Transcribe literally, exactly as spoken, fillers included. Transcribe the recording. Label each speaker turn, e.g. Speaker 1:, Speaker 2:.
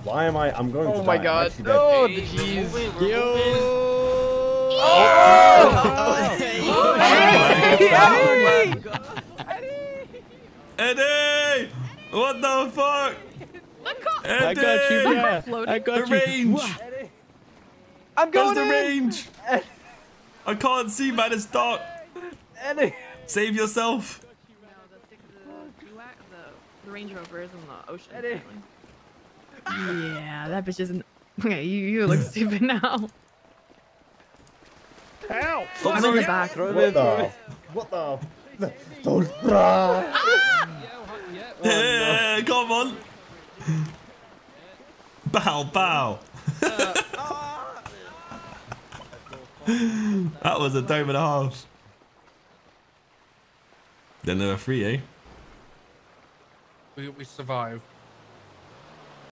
Speaker 1: Why am I? I'm going
Speaker 2: oh
Speaker 1: to
Speaker 2: my
Speaker 1: die.
Speaker 2: god.
Speaker 1: I'm
Speaker 2: No,
Speaker 1: dead.
Speaker 2: the cheese.
Speaker 3: Yo!
Speaker 2: Oh!
Speaker 4: Eddie! What the fuck? Eddie!
Speaker 3: I got you, yeah. I got
Speaker 4: the
Speaker 3: you.
Speaker 4: range!
Speaker 2: I'm going
Speaker 4: Where's the
Speaker 2: in.
Speaker 4: range? I can't see, man. It's dark.
Speaker 2: Eddie.
Speaker 4: Save yourself.
Speaker 5: No, the stick of the, the, the Range Rover is in the ocean.
Speaker 2: Eddie.
Speaker 5: Yeah, that bitch isn't. Okay, you, you look stupid now.
Speaker 3: Ow!
Speaker 5: I'm in the back.
Speaker 1: What the? What the? Those bra.
Speaker 4: Yeah, come on. Bow, bow. That was a dome and a half. Then there were three, eh?
Speaker 6: We, we survived.